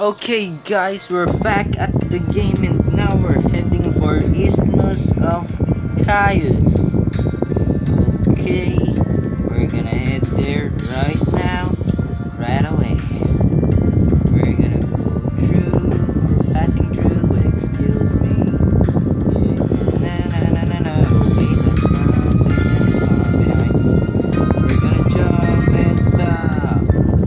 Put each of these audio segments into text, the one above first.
Okay guys, we're back at the game and now we're heading for Isthmus of Chios. Okay, we're gonna head there right now, right away. We're gonna go through, passing through, excuse me. No, wait, that's not behind me. We're gonna jump and bow.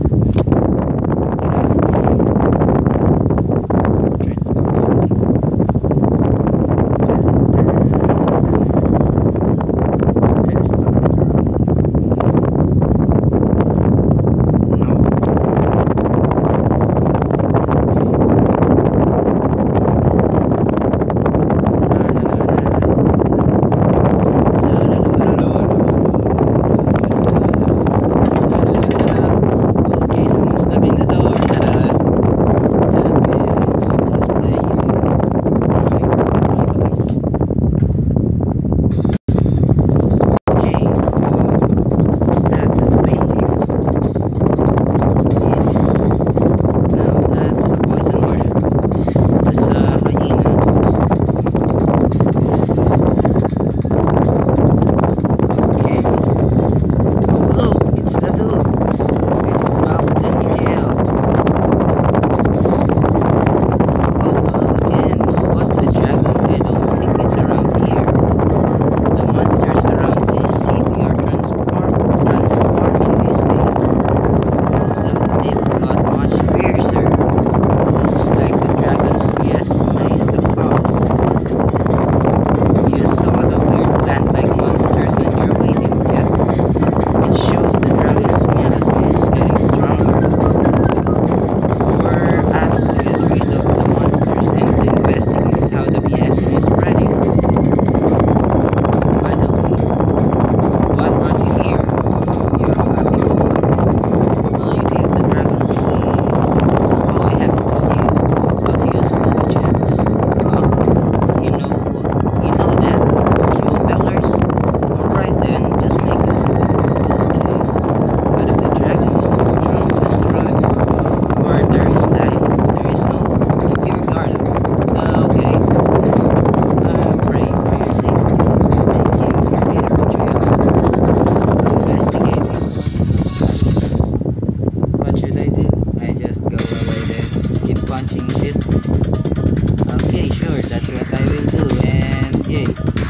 Okay, sure, that's what I will do. And yeah,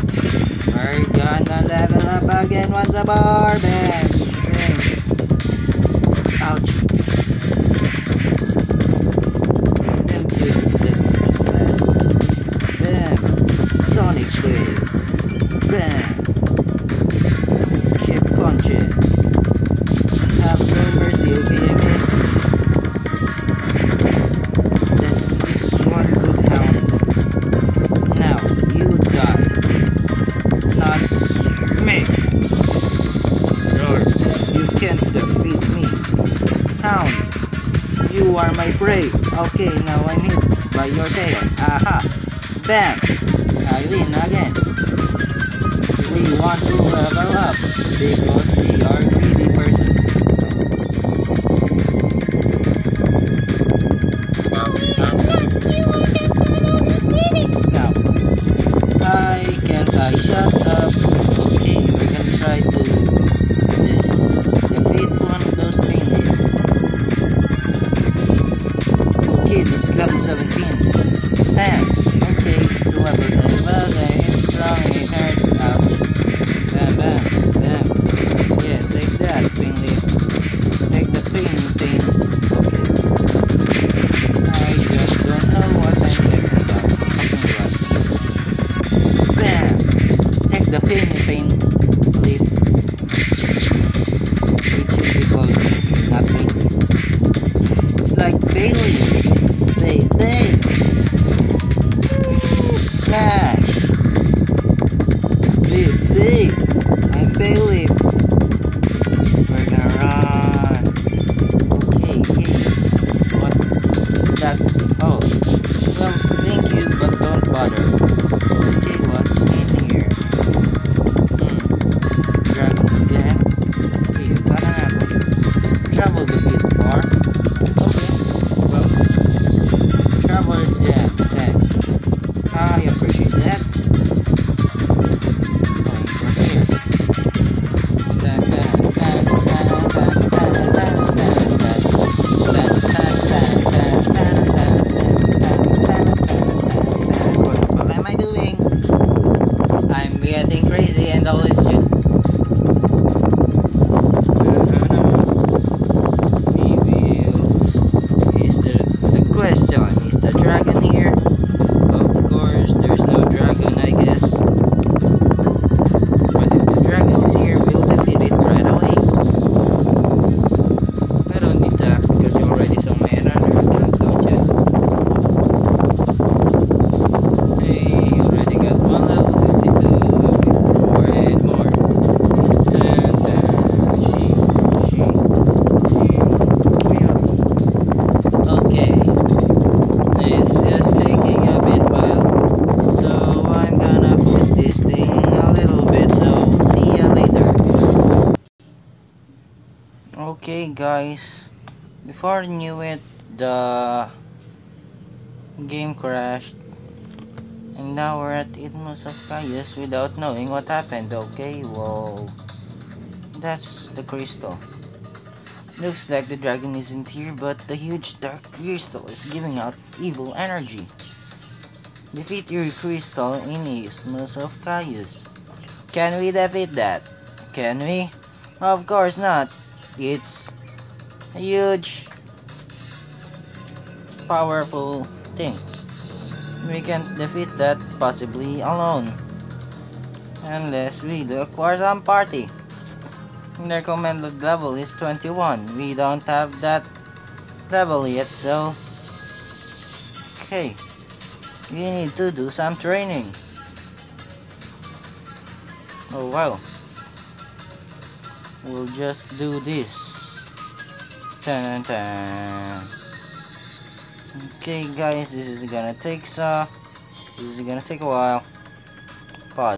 we're gonna level up again once more. Bam! Thanks. Ouch. Then do the fast. Bam! Sonic Wave. Bam! Keep punching. Have no mercy, okay, miss? This is one good hound. Now, you die. Not me. Lord, you can't defeat me. Hound, you are my prey. Okay, now I'm hit by your tail. Aha! Bam! I win again. We want to level up because we are greedy person. I shut up. Okay, we're gonna try to defeat one of those penguins. Okay, that's level 17. Bam! Okay, it's to level 7. And it's strong and it hurts. Ouch. Bam, bam, bam. Yeah, take that, penguin. Take the pain. Okay. I just don't know what I'm talking about. Bam! Take the pain leaf. It should be called not pain leaf. It's like bay leaf. Bay. Slash. Bay. I'm bay leaf. We're gonna run. Okay. What? That's all. Well, thank you, but don't bother. Okay, what's in here? Dragon's Den. Okay, I found an apple. Traveled a bit far. Okay, well, guys, before I knew it, the game crashed. And now we're at Idmos of Caius without knowing what happened. Okay, whoa. That's the crystal. Looks like the dragon isn't here, but the huge dark crystal is giving out evil energy. Defeat your crystal in Isthmus of Caius. Can we defeat that? Can we? Of course not. It's a huge, powerful thing. We can't defeat that possibly alone. Unless we do acquire some party. Their recommended level is 21. We don't have that level yet, so... Okay. We need to do some training. Oh well. We'll just do this. Dun, dun, dun. Okay guys, this is gonna take a while.